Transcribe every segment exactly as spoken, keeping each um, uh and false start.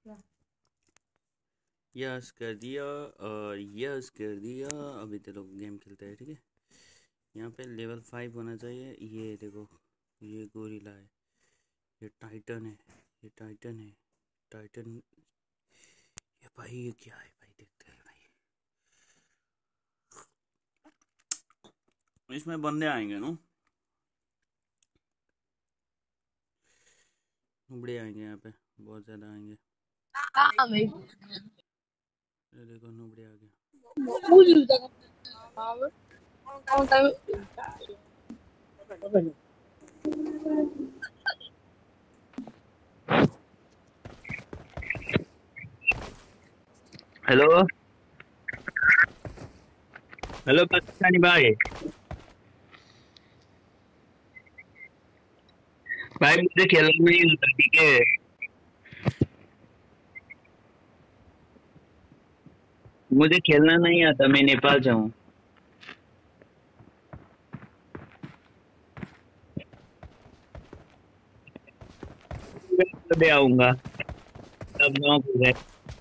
Yes कर दिया और यस कर दिया। अभी तो लोग गेम खेलते हैं, ठीक है। यहाँ पे लेवल फाइव होना चाहिए। ये देखो, ये गोरिल्ला है, ये टाइटन है, ये टाइटन है, टाइटन। ये भाई ये क्या है भाई, देखते हैं भाई। इसमें बंदे आएंगे ना, नुबड़े आएंगे यहाँ पे, बहुत ज़्यादा आएंगे। हाँ भाई, ये देखो नुबड़े आ गया। उस जगह पावर कौन टाइम हेलो हेलो पाकिस्तानी भाई भाई मुझे खेलना नहीं आता, ठीक है। मुझे खेलना नहीं आता, मैं नेपाल से हूँ। कभी आऊंगा तब गाँव को गए,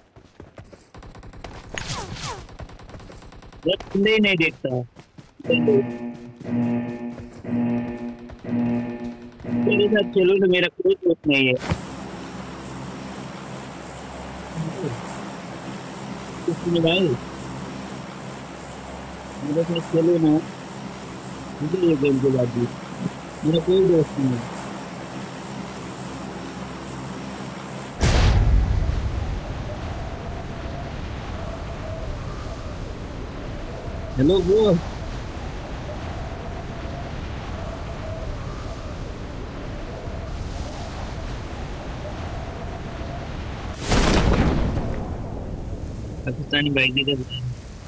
बस बंदे ही नहीं देखता। मेरे साथ खेलो तो मेरा कोई दोस्त नहीं है। किसी भाई मेरे साथ खेलो ना, मुझे ये गेम के बाद भी मेरा कोई दोस्त नहीं है। हेलो वो पाकिस्तानी भाई किधर है?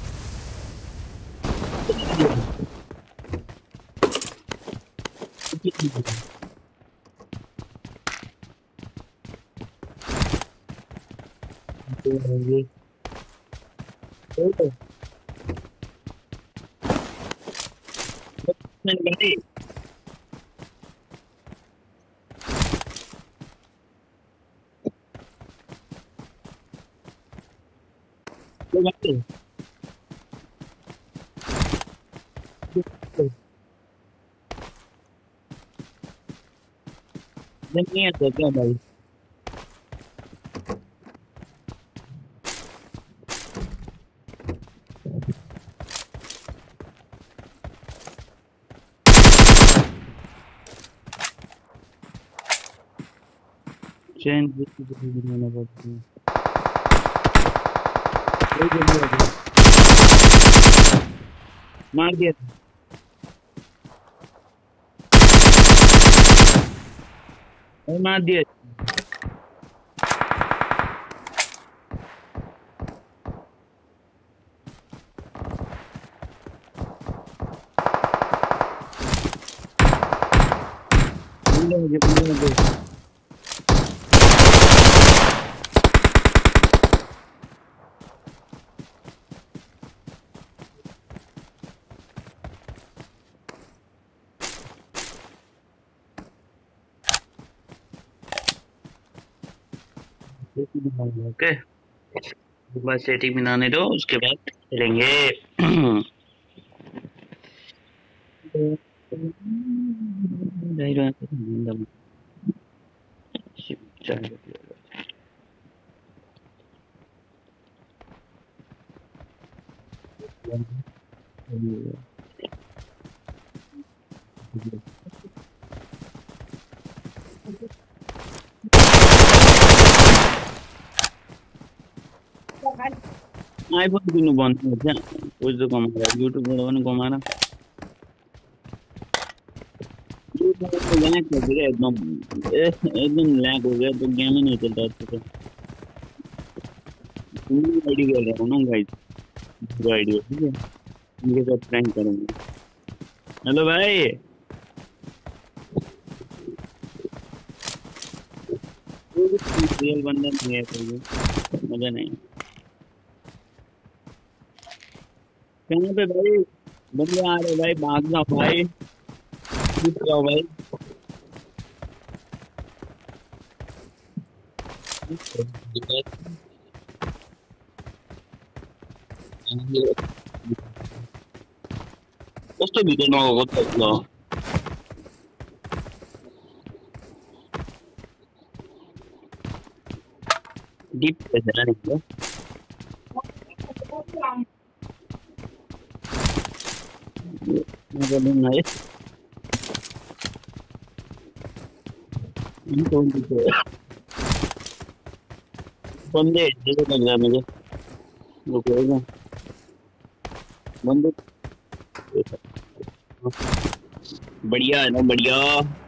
भाई तो भाई नहीं आता क्या भाई? चैन बनाना पड़ता है। मार दिया मार दिया मुझे मुझे ओके, बस सेटिंग बनाने दो, उसके बाद चलेंगे। आइफोन किन्नु भन्नु क्या पैसा कमाएर युट्युबबाट पनि कमाएर ल्याक हो क्या एकदम, ए एकदम ल्याक हो गया, तो गेम ही नहीं चलता अच्छे से। आईडी कर रहा हूँ ना गाइस, दो आईडी है, ठीक है, इनके साथ प्रैंक करेंगे। हेलो भाई, रियल बंदा नहीं है कोई, मजा नहीं। कहाँ पे भाई बंदे आ रहे भाई, भाग जाओ भाई, जाओ भाई। कस्तो भित्र नगएको त ल डिप भएछ नि ल नगर्नु न है अनि कौन दिन्छ बन्दे हेर्दै लाग्दा मैले लोकेको बन्दे बढ़िया है ना बढ़िया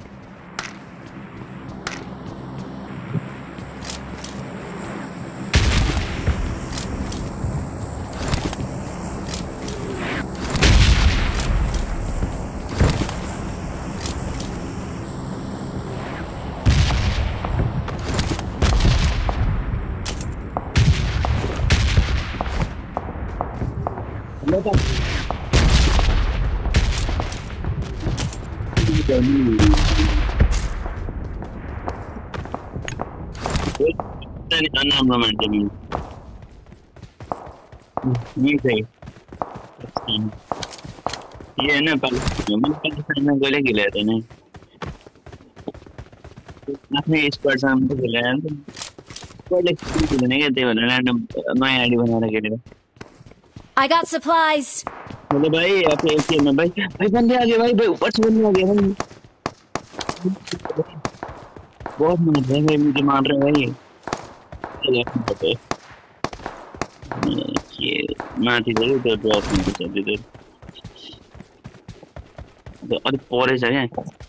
नाम मानते नहीं ये सही ये है ना पाकिस्तान में पाकिस्तान में गोले गिले थे ना आपने इस पर सामने खेला है तो गोले खेलने के थे वाला रैंडम नया आईडी बना रखे थे I got supplies. बोले भाई आप एक ही में भाई भाई बंदे आ गए भाई भाई ऊपर से बंदे आ गए भाई बहुत मार रहे हैं भाई मुझे मार रहे हैं भाई ये माथि गयो त्यो ड्रप हुन्छ त्यो त्यो अलिक परेछ क्या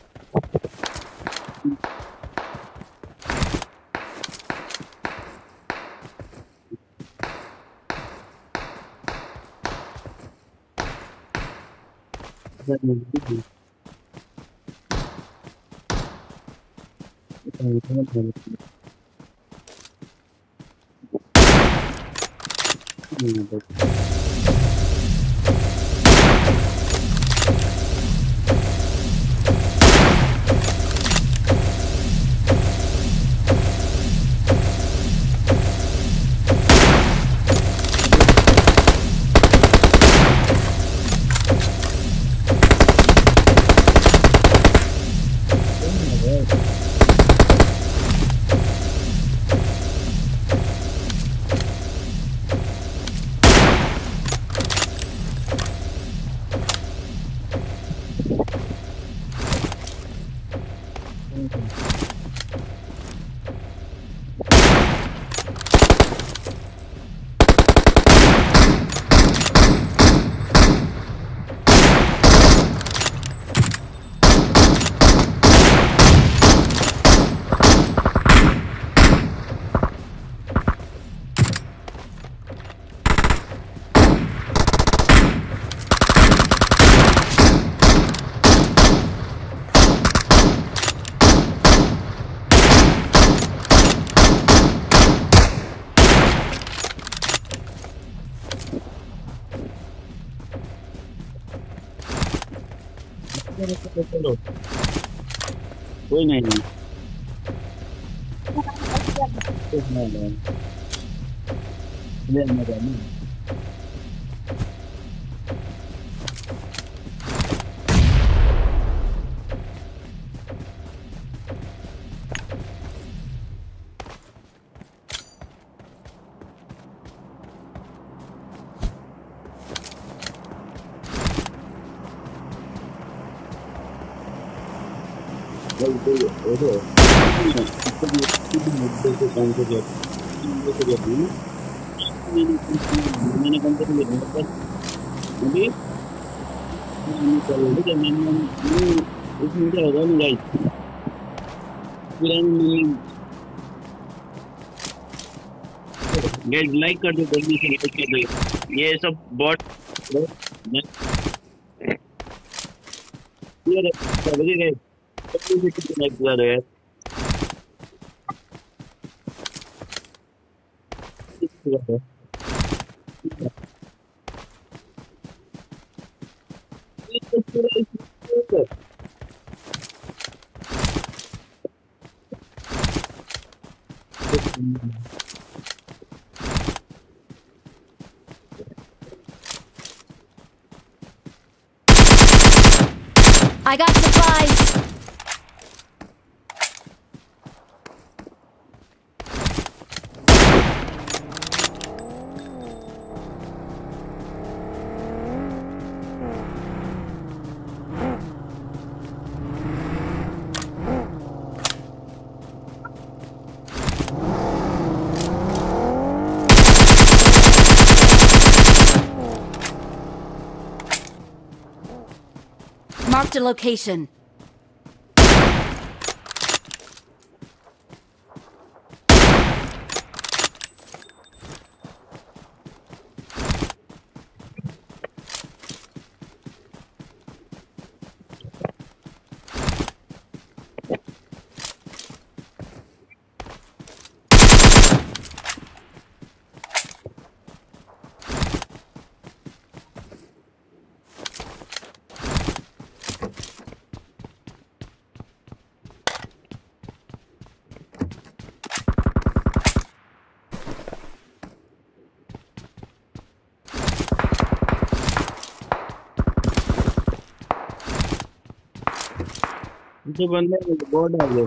कोई नहीं ले मजा नहीं मैंने कम से कम अभी इसमें क्या होगा गाइस गाइस लाइक कर दो जल्दी से लाइक कर दो ये सब बॉट ये गाइस जल्दी से लाइक कर दो यार I got supplies. Marked a location. तो बंदे बहुत डाले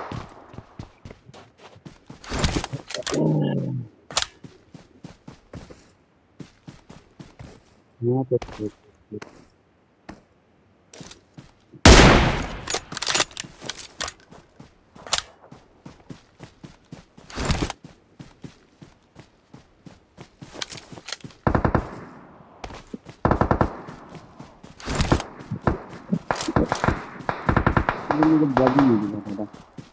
यहाँ पे मुझे बॉडी नहीं दिखा था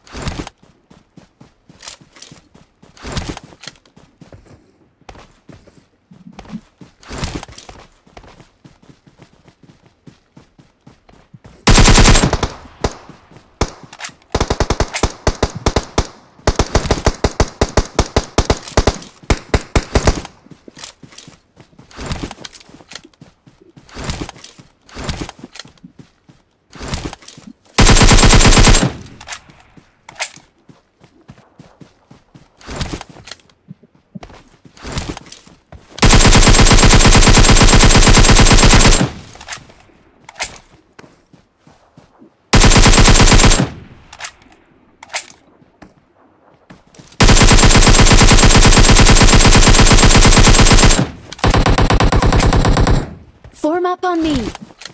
Form up on me.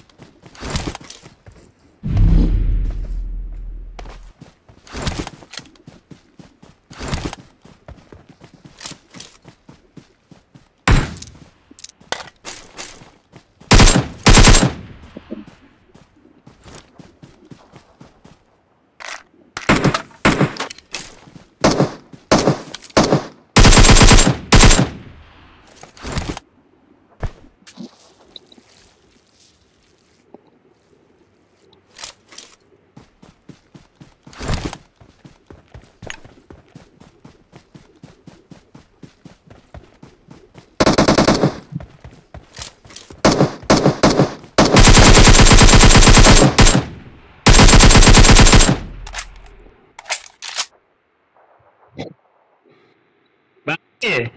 बाकी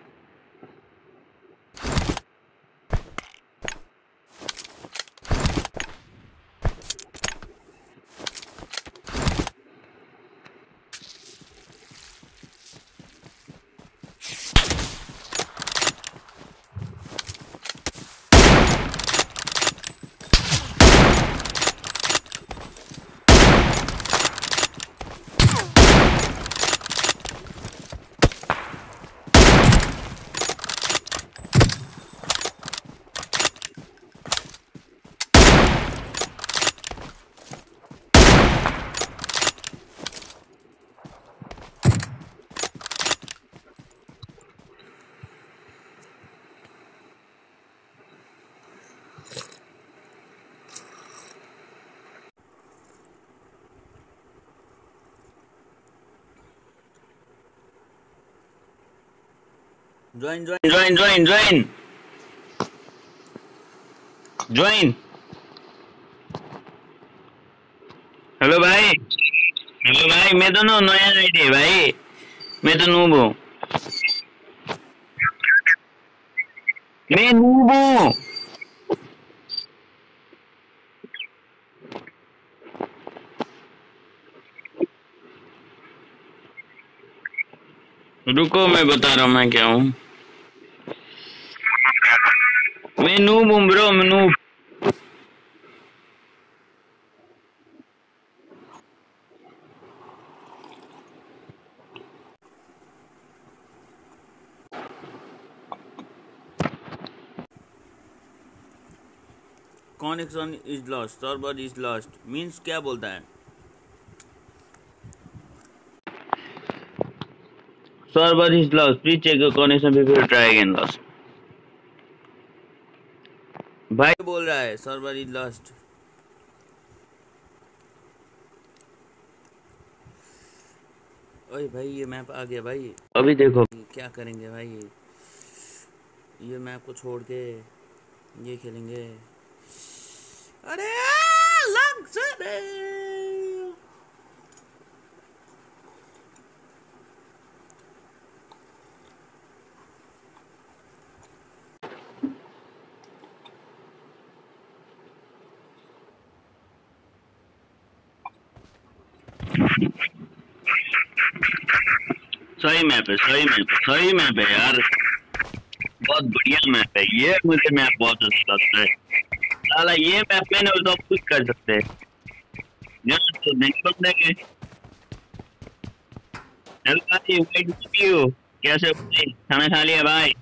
join join join join join join hello भाई हेलो भाई मैं तो नो नया आईडी भाई मैं तो नूब हूँ। मैं नूब हूँ। रुको मैं बता रहा हूँ मैं क्या हूँ। मैं नूब हूँ ब्रो, मैं noob. Connection is lost, server is lost means क्या बोलता है? Server is lost, please check your connection before try again lost. भाई ये बोल रहा है सर्वर इज लॉस्ट। ओए भाई ये मैप आ गया भाई। अभी देखो क्या करेंगे भाई? ये मैप को छोड़ के ये खेलेंगे। अरे लग से सही मैप है, सही मैप है, सही मैप है यार, बहुत बढ़िया मैप है ये। मुझे मैप बहुत अच्छा लगता है साला। ये मैप में ना सब कुछ कर सकते हैं। तो नहीं बदलेंगे। हेलो भाई, वेट टू यू। कैसे हो भाई? खाना खा लिया भाई?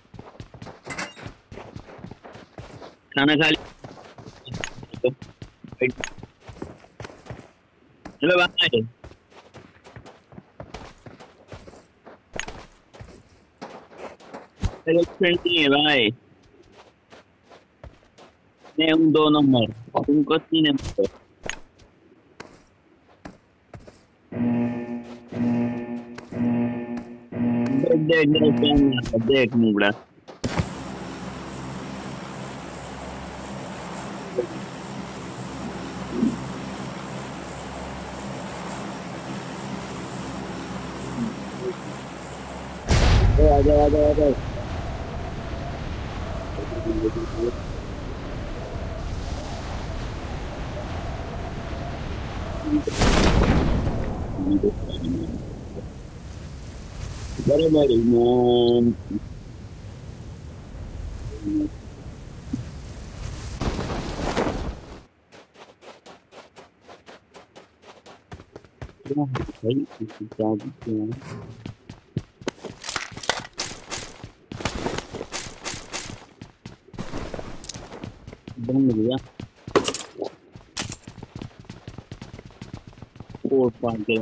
खाना खा लिया? हेलो भाई, मेरे फ्रेंड नहीं है भाई। मैं हूँ दो नंबर, तुमको तीन नंबर। देख देख देख देख मुगड़ा। आजा आजा आजा। बराबर मैम। भाई क्या बंद गया फोर पाँच के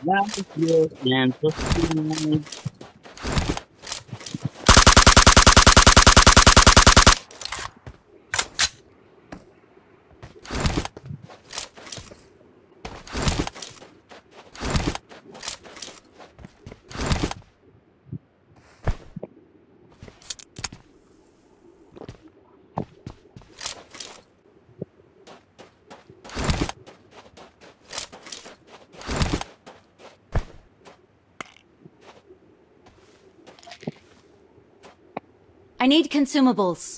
Like your and subscribe. I need consumables.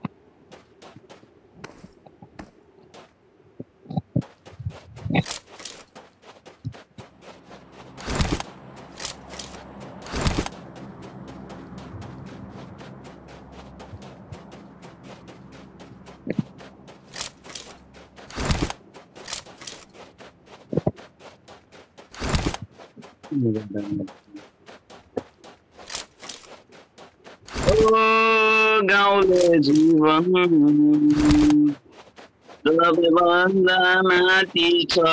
ओ गाउँले जीवन सबैभन्दा माथि छ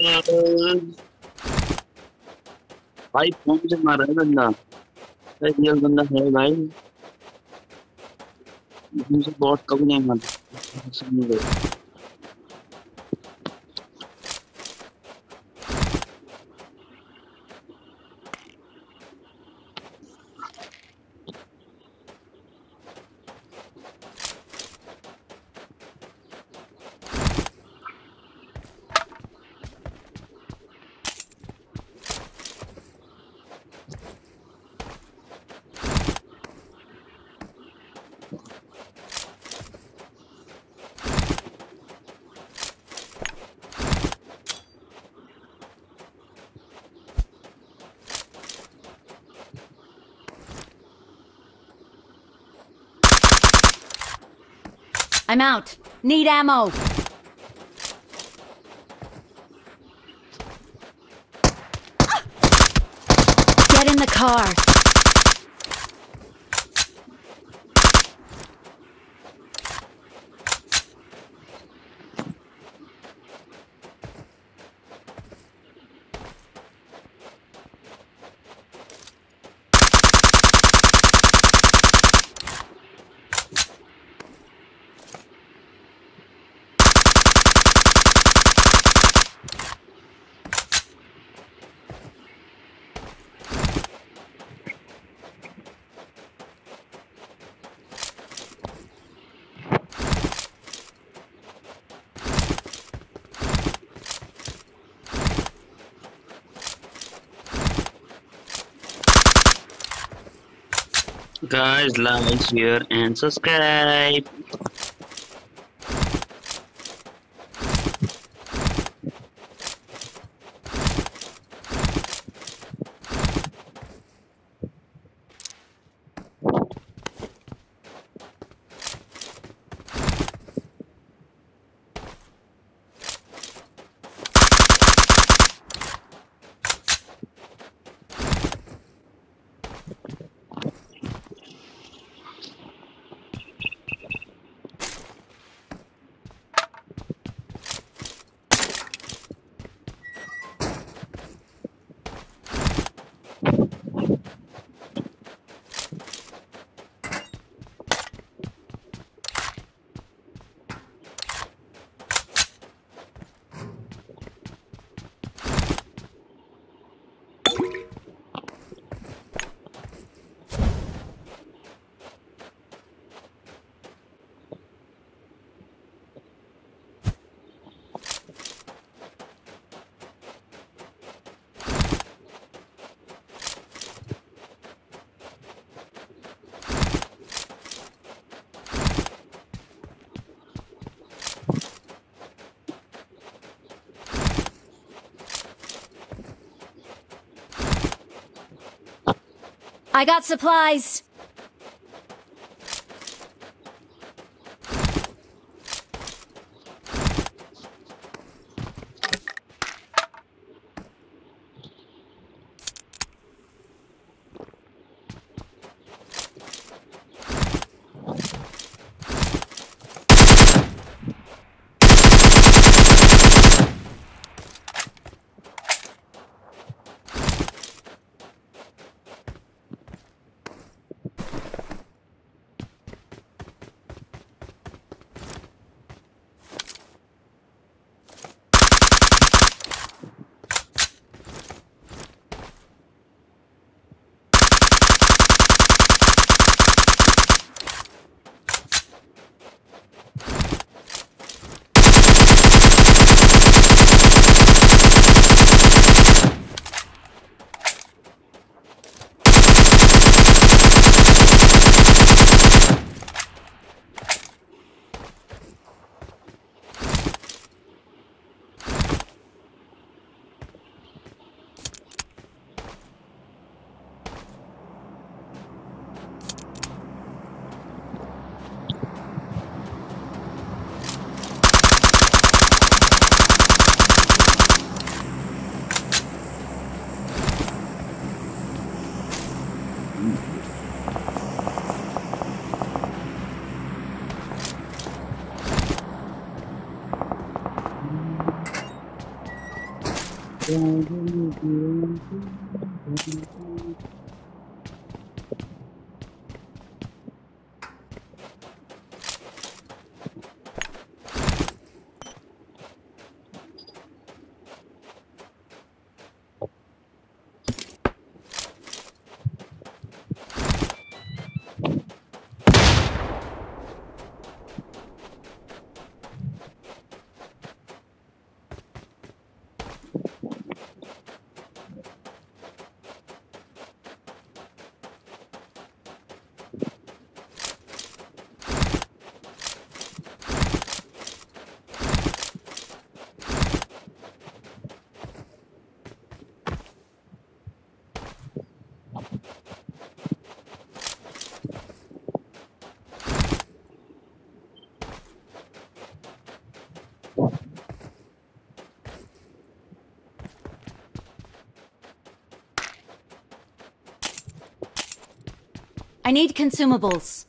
भाई फोन से मार रहा है बंदा भाई रियल बंदा है भाई मुझे बहुत कभी नहीं मारता समझ गए I'm out. Need ammo. Get in the car. Guys, like, share, and subscribe. I got supplies. I need consumables.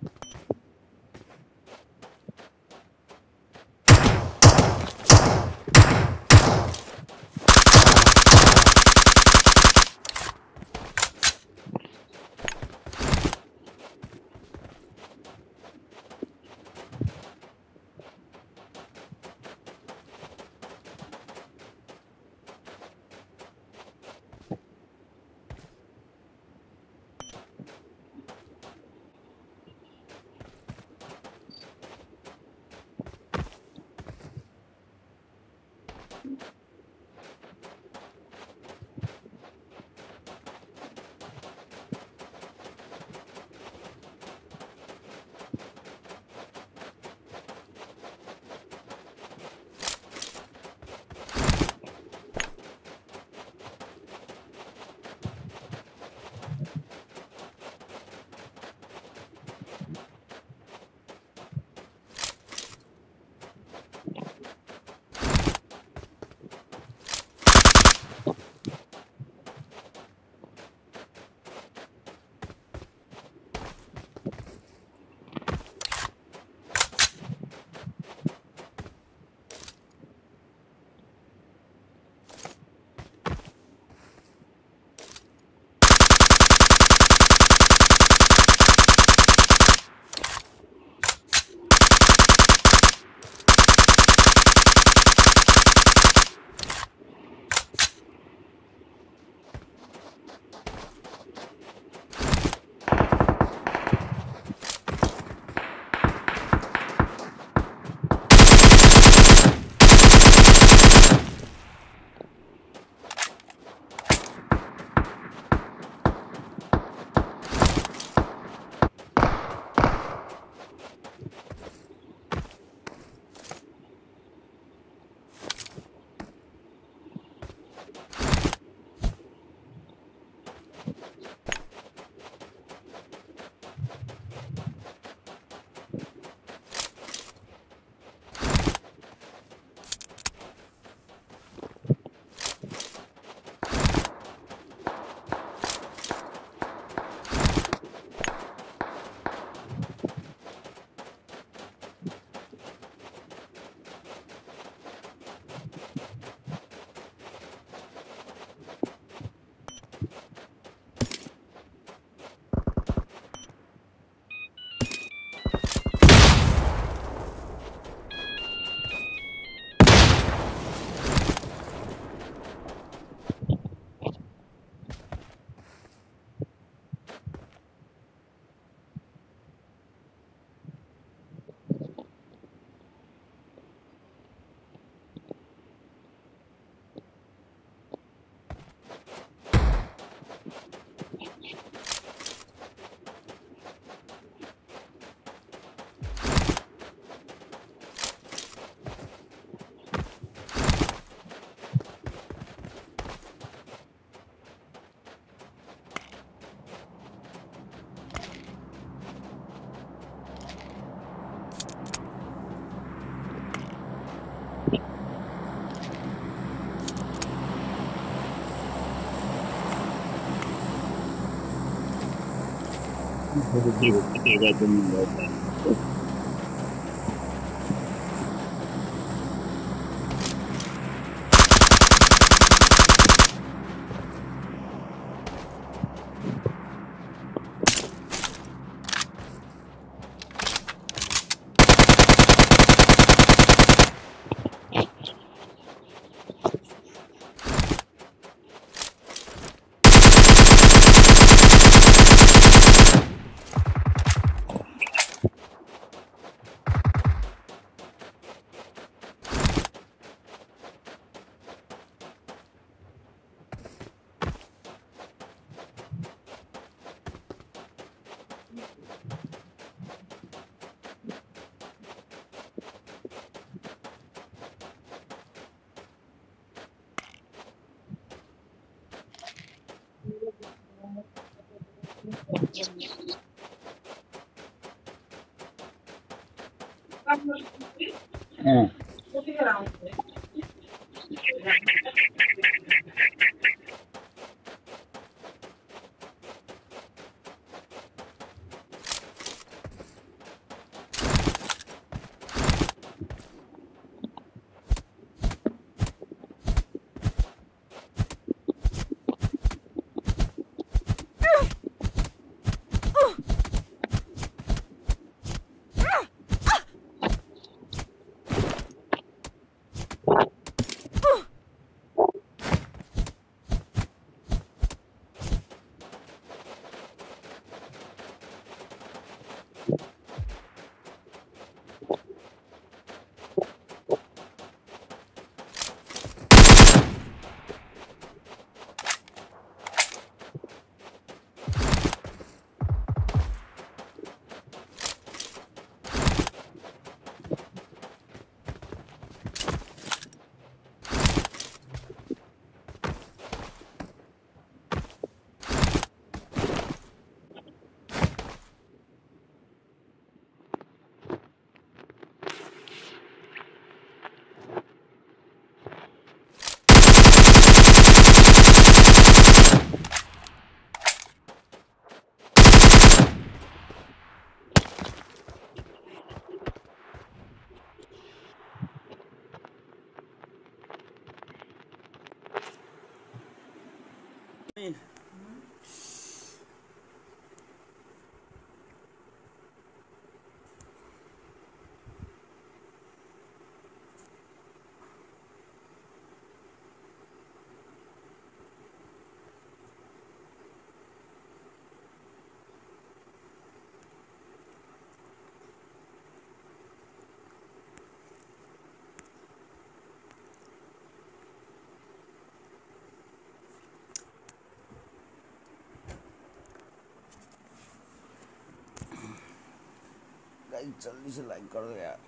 Digo, que te va हाँ। गाइस जल्दी से लाइक कर दो यार।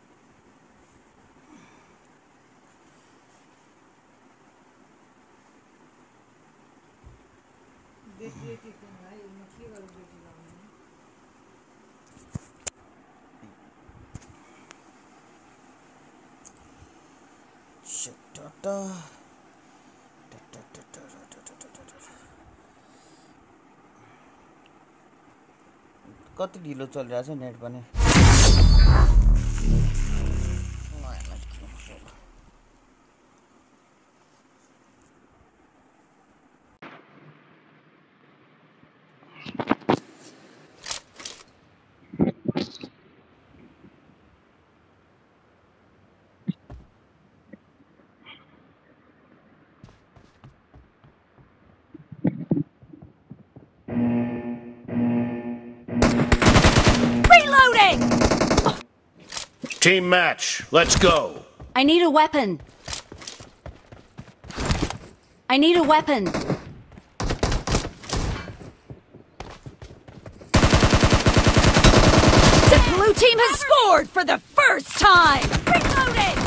देखिए कि भाई मछली वाली बेटी लाऊंगी। शटाटा कति ढिलो चलिरहेछ नेट पनि। Reloading! Team match, let's go. I need a weapon. I need a weapon. The blue team has scored for the first time. Reloading!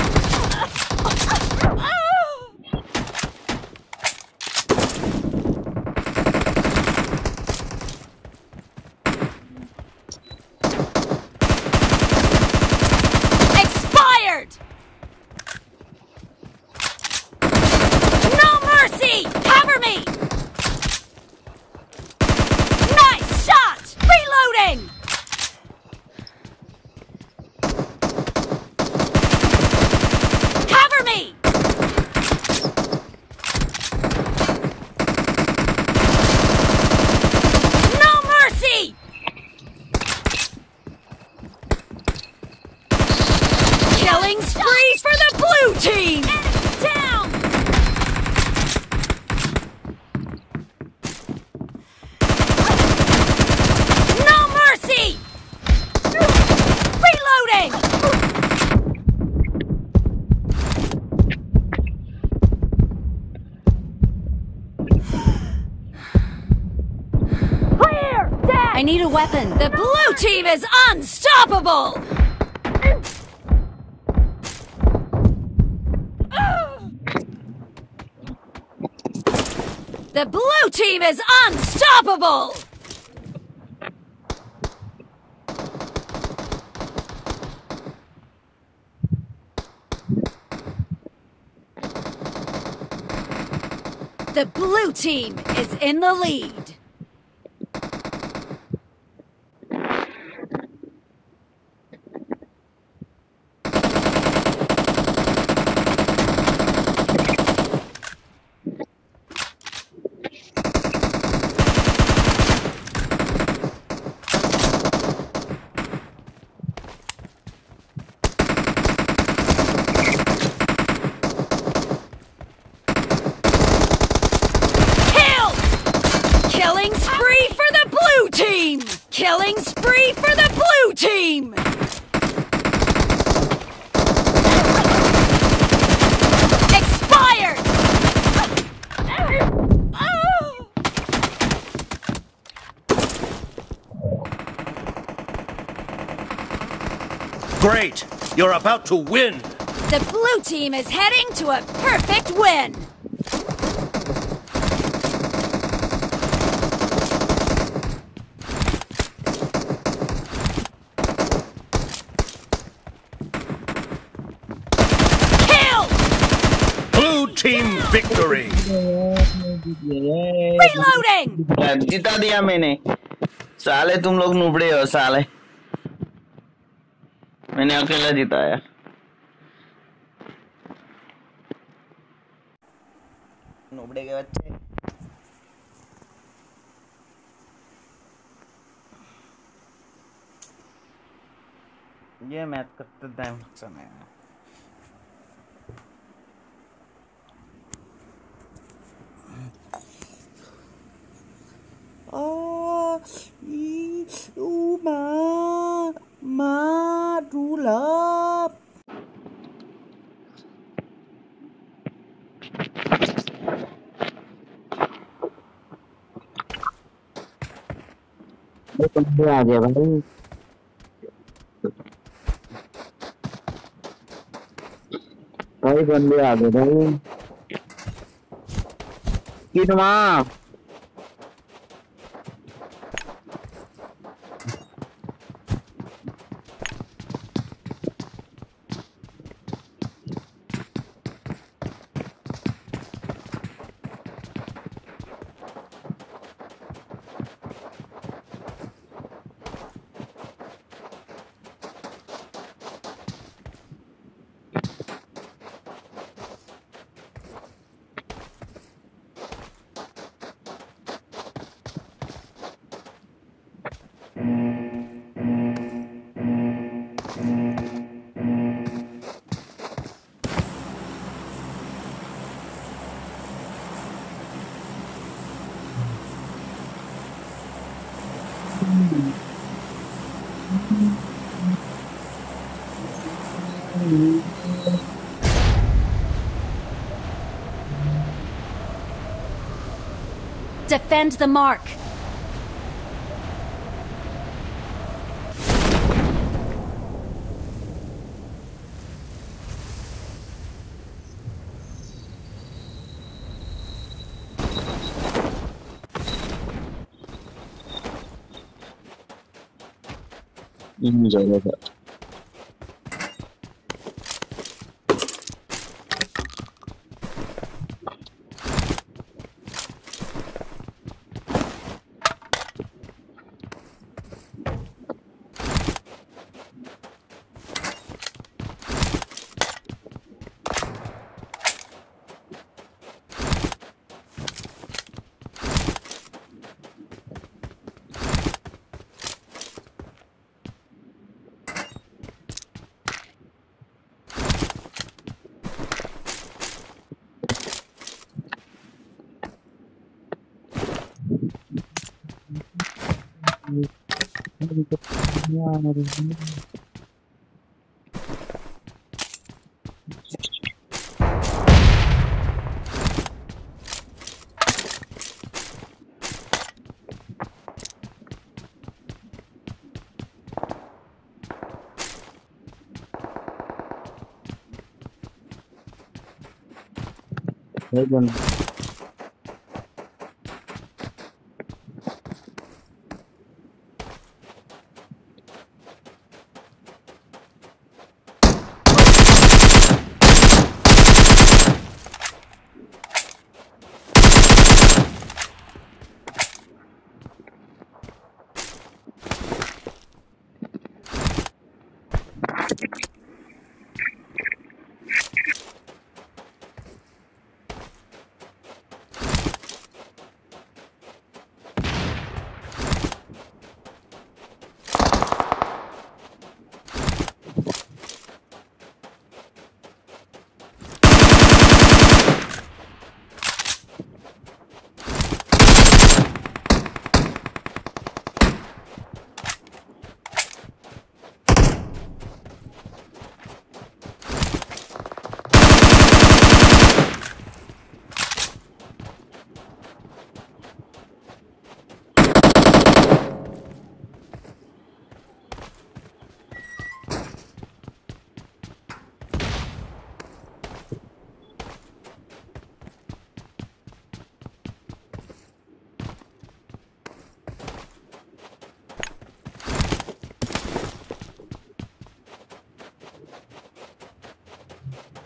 Expired! No mercy! Cover me! Nice shot! Reloading! Cover me! No mercy! Killing spree for the blue team! Enemy down! No mercy! Reloading! Clear! Dead! I need a weapon. The blue team is unstoppable! The blue team is unstoppable! The blue team is in the lead. Killing spree for the blue team! Killing spree for the blue team! Expired! Great! You're about to win! The blue team is heading to a perfect win! Team victory! Reloading! जिता दिया मैंने। साले तुम लोग नुबड़े हो साले। मैंने अकेला जिताया। नुबड़े के बच्चे। ये मैच करते टाइम नुकसान है। Oh, you ma, ma, du love. बंदे आ गए भाई। भाई बंदे आ गए भाई। कितना Defend the mark. इन जगह पर एकदम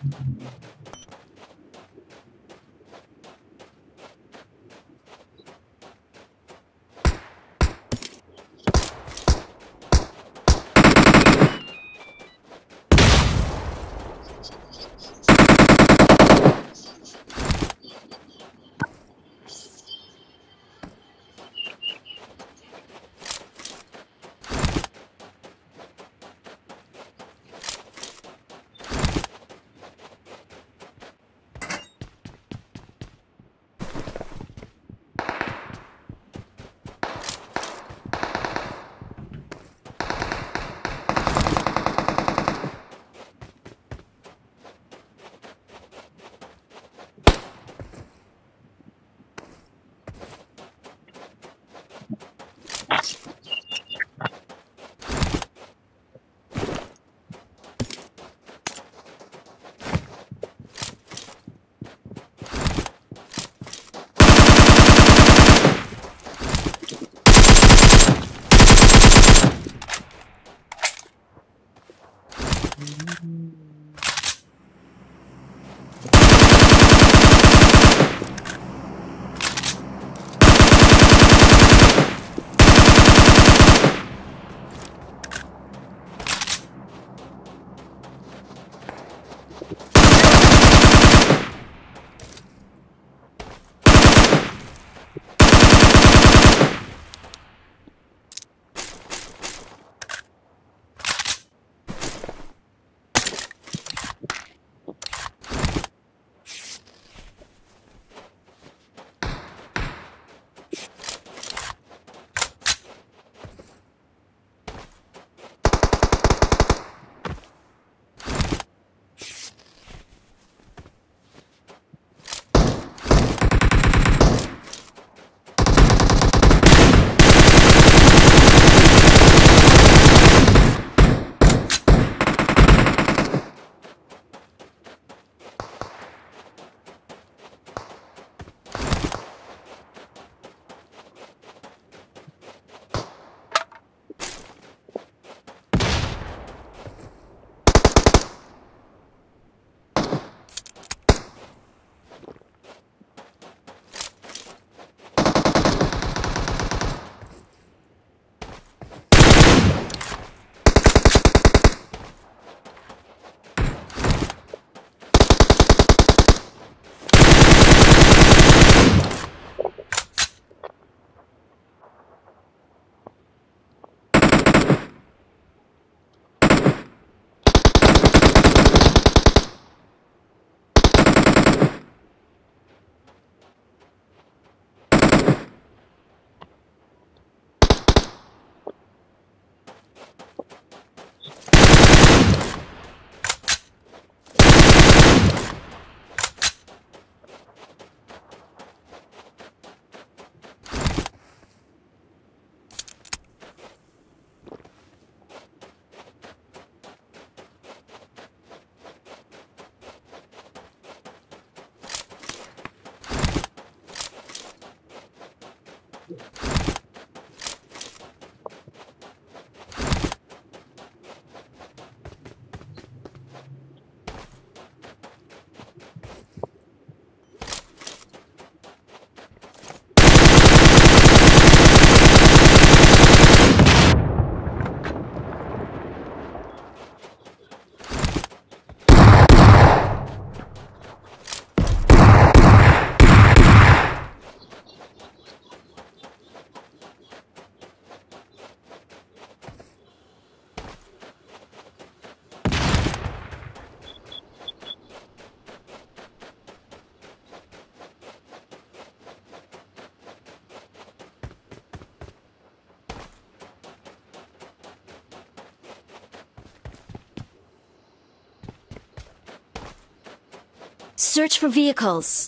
Search for vehicles.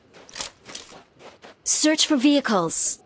Search for vehicles.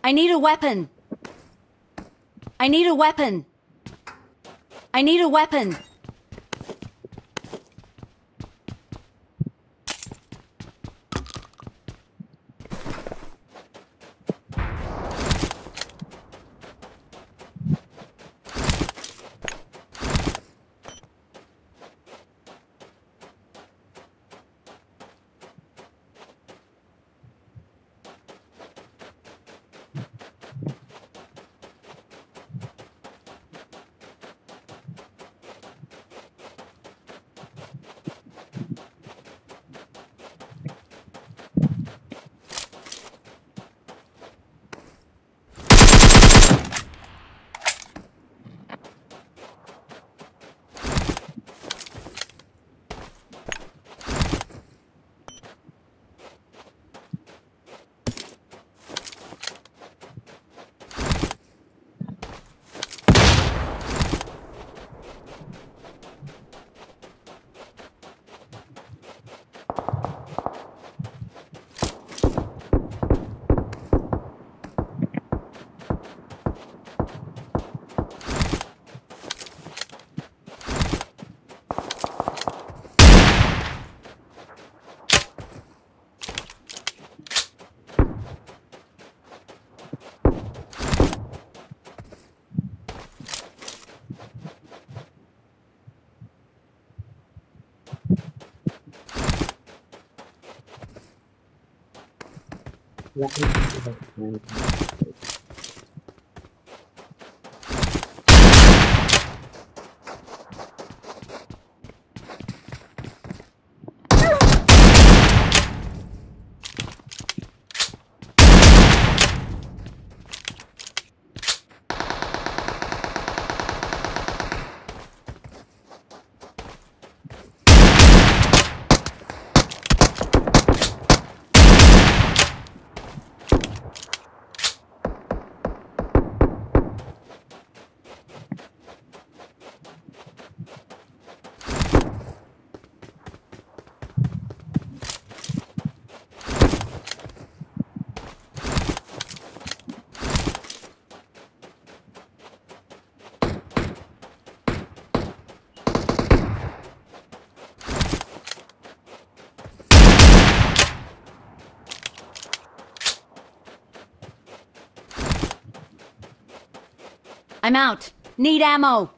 I need a weapon. I need a weapon. I need a weapon. I'm out. Need ammo.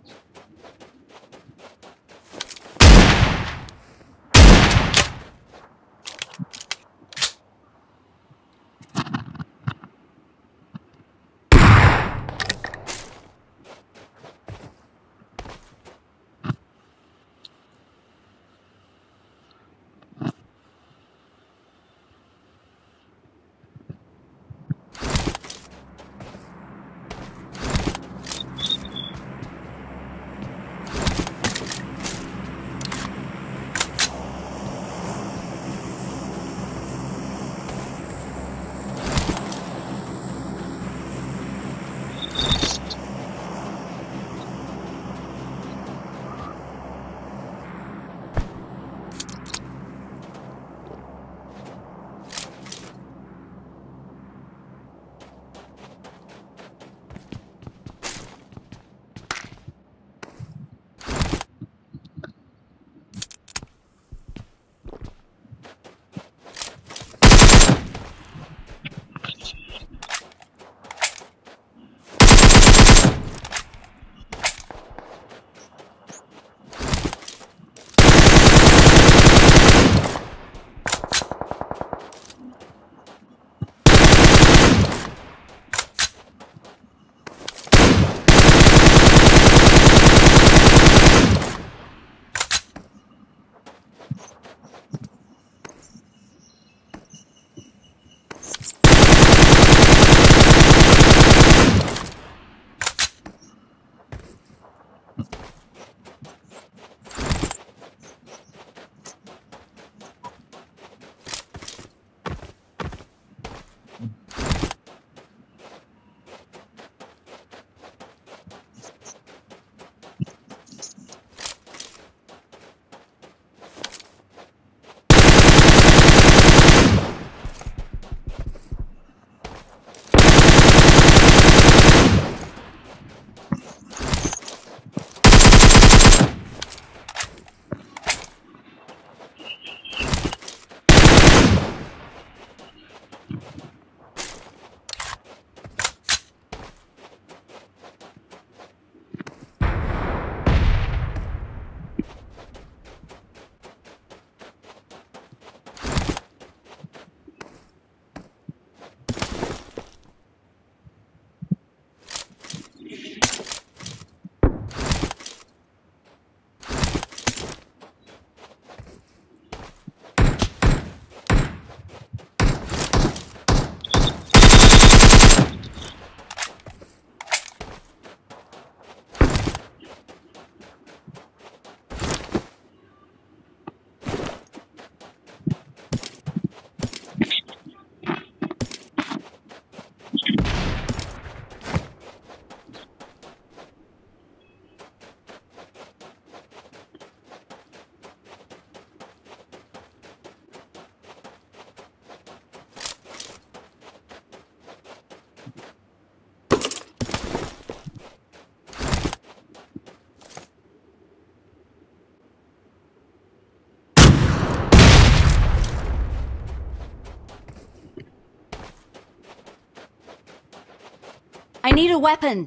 I need a weapon.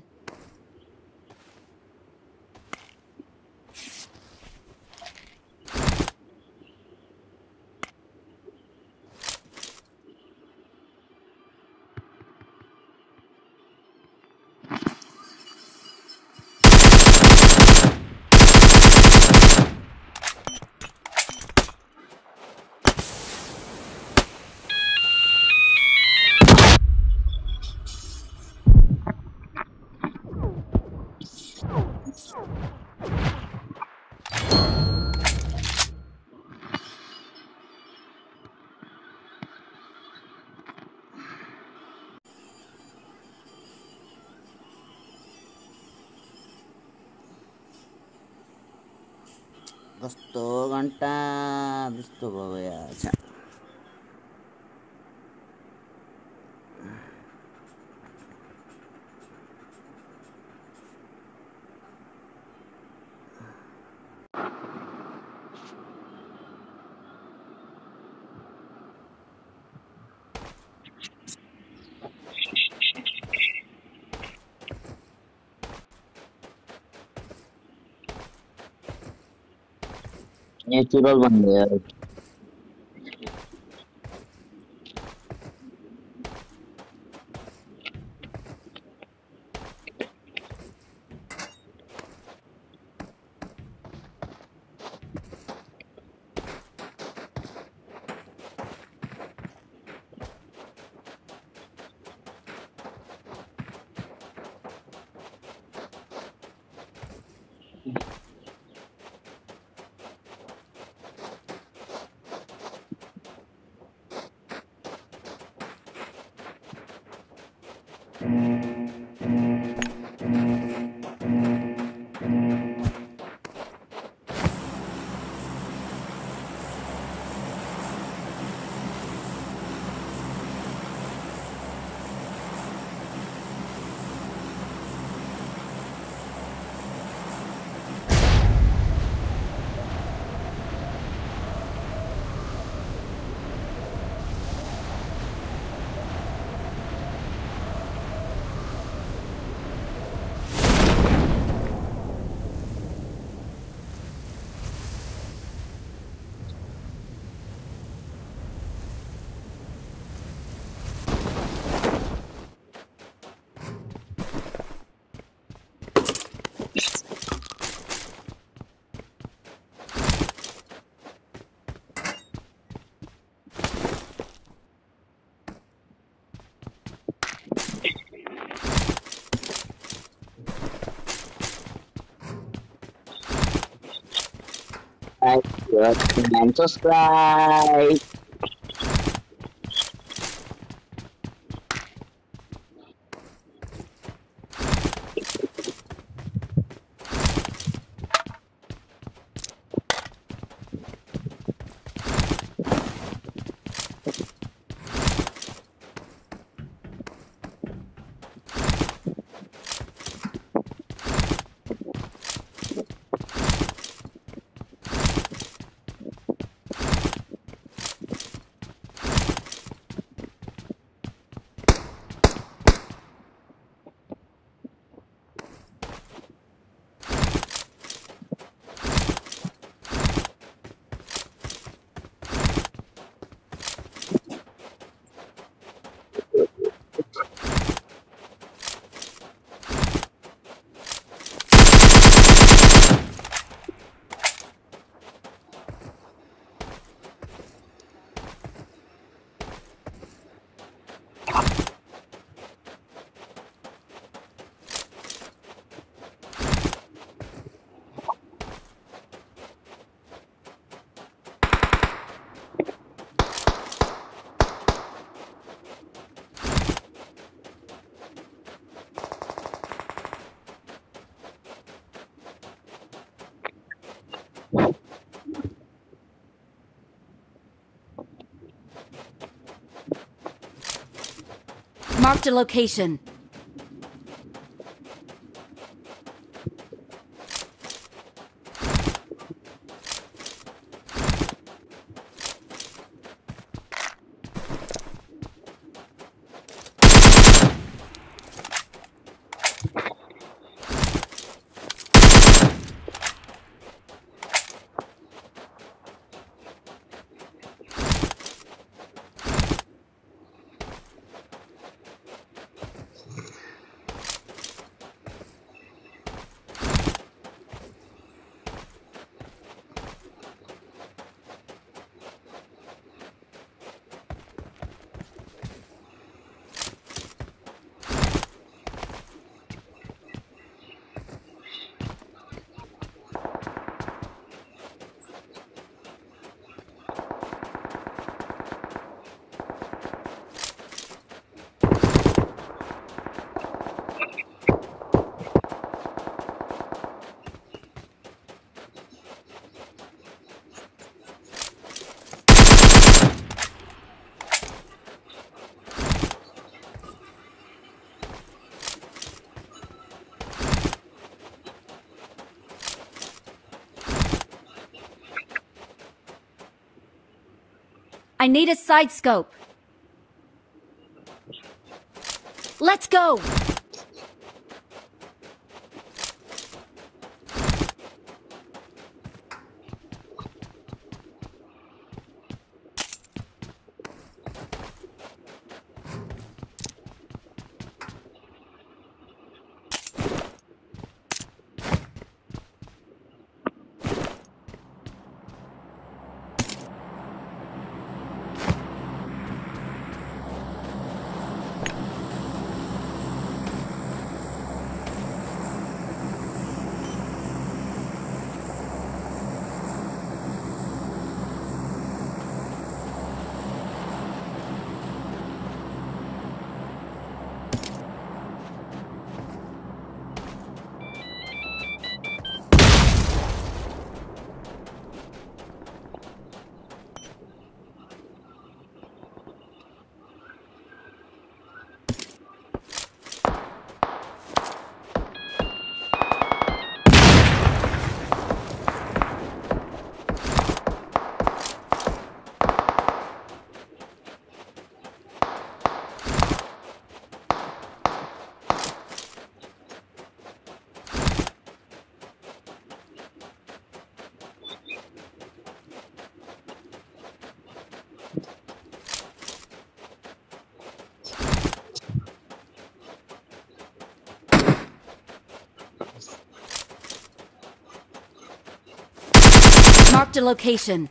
कस्तो घन्टा जस्तो भयो यार छ्या। नेचुरल बन गया यार। And subscribe. Marked a location. I need a side scope. Let's go! Marked a location.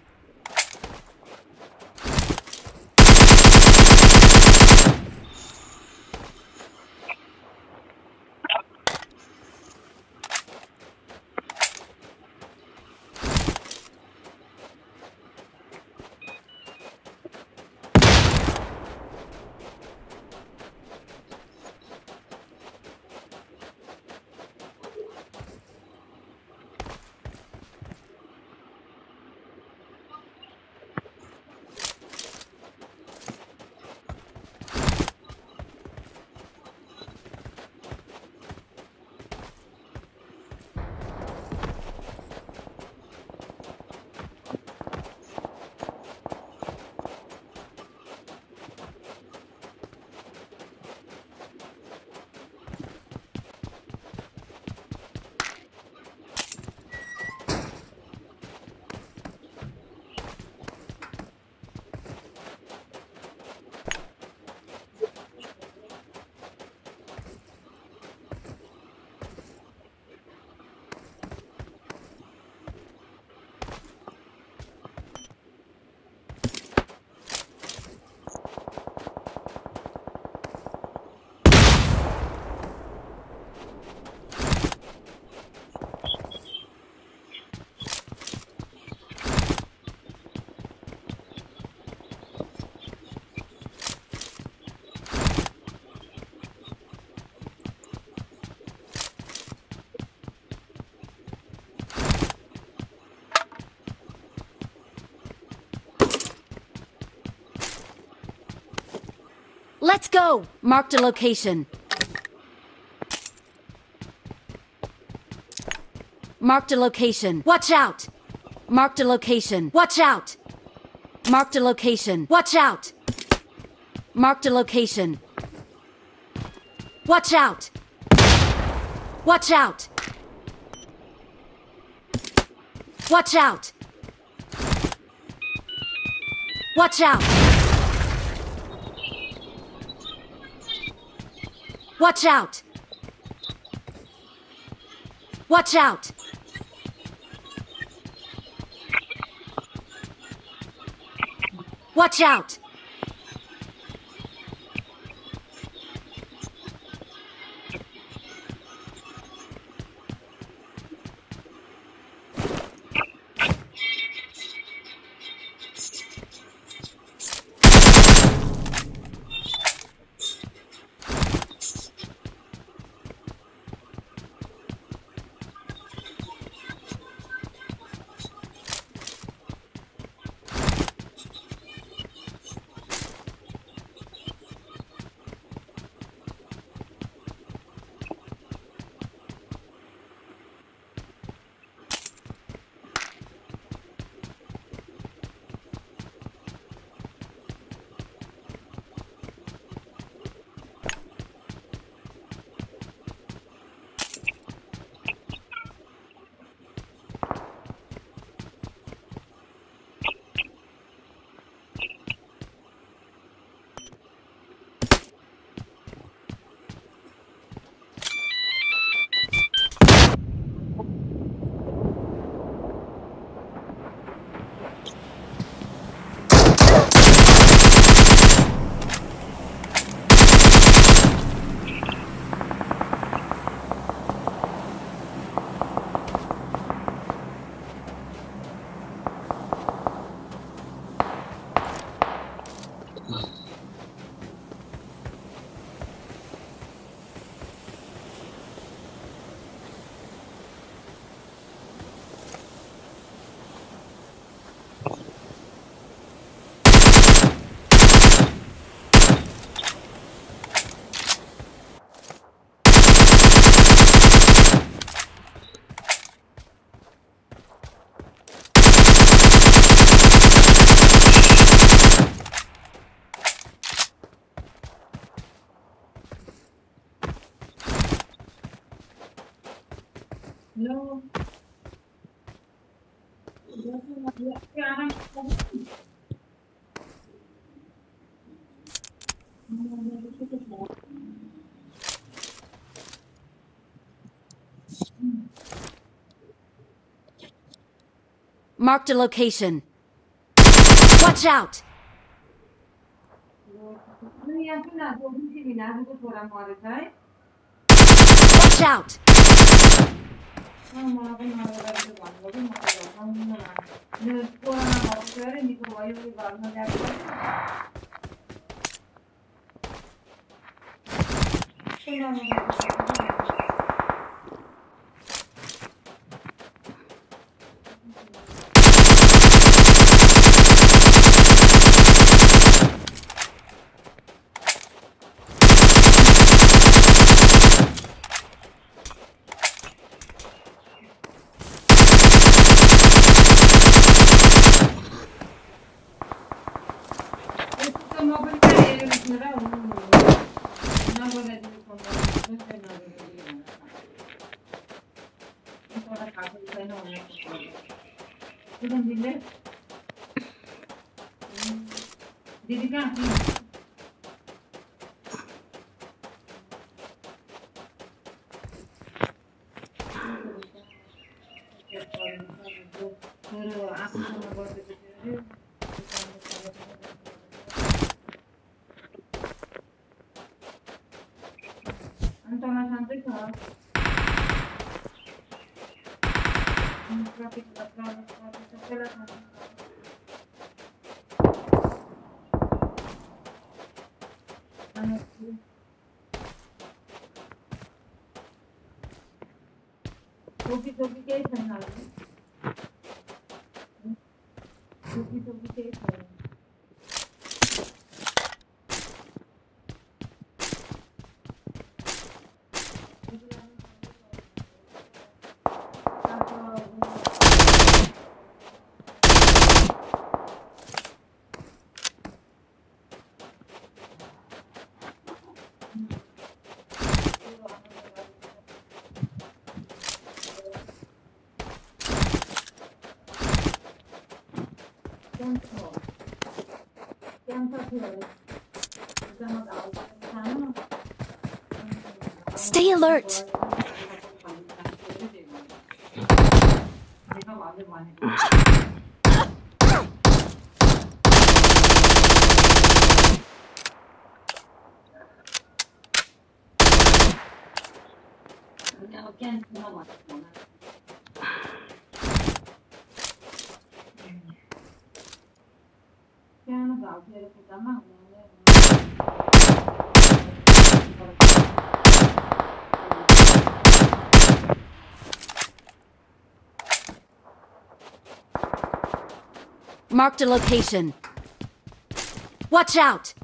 Let's go! Marked a location. Marked a location. Watch out! Marked a location. Watch out! Marked a location. Watch out! Marked a location. Watch out! Watch out! Watch out! Watch out! Watch out! Watch out! Watch out! No. Marked a location. Watch out! Watch out! दीदी कहाँ थी? Antona santai kah? Traffic, traffic, traffic, traffic. Topi topi कैसे है? Topi topi कैसे है? Stay alert! Marked a location. Watch out!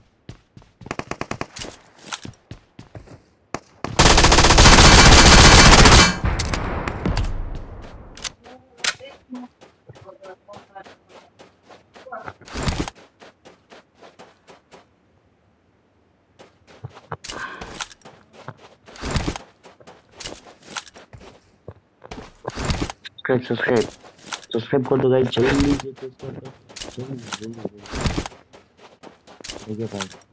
Subscribe, subscribe. Subscribe कर दो guys, जल्दी से subscribe करो। जल्दी जल्दी। ठीक है भाई।